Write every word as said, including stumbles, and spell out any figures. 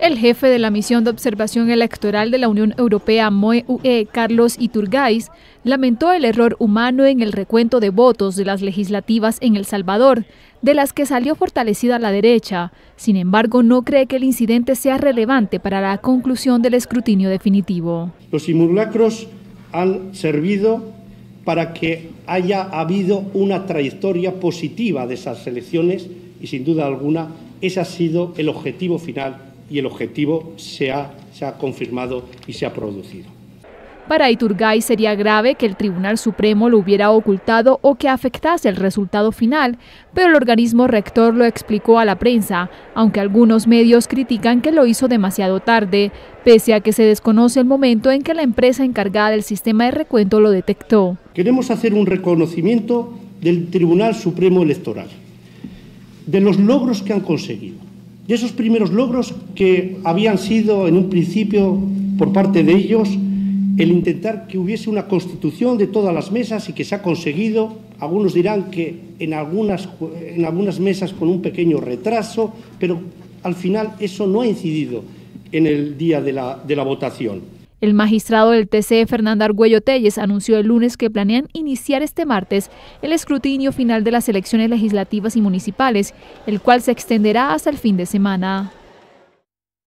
El jefe de la Misión de Observación Electoral de la Unión Europea, M O E U E, Carlos Iturgaiz, lamentó el error humano en el recuento de votos de las legislativas en El Salvador, de las que salió fortalecida la derecha. Sin embargo, no cree que el incidente sea relevante para la conclusión del escrutinio definitivo. Los simulacros han servido para que haya habido una trayectoria positiva de esas elecciones y, sin duda alguna, ese ha sido el objetivo final y el objetivo se ha, se ha confirmado y se ha producido. Para Iturgaiz sería grave que el Tribunal Supremo lo hubiera ocultado o que afectase el resultado final, pero el organismo rector lo explicó a la prensa, aunque algunos medios critican que lo hizo demasiado tarde, pese a que se desconoce el momento en que la empresa encargada del sistema de recuento lo detectó. Queremos hacer un reconocimiento del Tribunal Supremo Electoral, de los logros que han conseguido, de esos primeros logros que habían sido en un principio por parte de ellos el intentar que hubiese una constitución de todas las mesas y que se ha conseguido. Algunos dirán que en algunas, en algunas mesas con un pequeño retraso, pero al final eso no ha incidido en el día de la, de la votación. El magistrado del T C, Fernando Argüello Telles, anunció el lunes que planean iniciar este martes el escrutinio final de las elecciones legislativas y municipales, el cual se extenderá hasta el fin de semana.